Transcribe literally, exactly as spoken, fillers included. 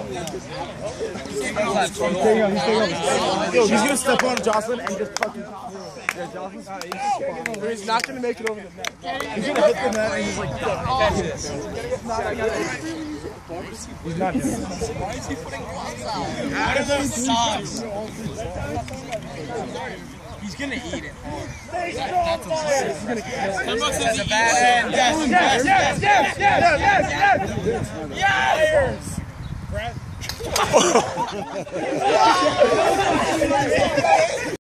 Yo, he's gonna step on Jocelyn and just fucking. Yeah, Jocelyn's. He's not gonna make it over the net. He's gonna hit the net and he's like, done. He's not doing it. Why is he putting gloves out? What are those socks? He's gonna eat it hard. That's a That's a bad end. Yes, yes, yes, yes, yes, yes, yes, yes. Yes.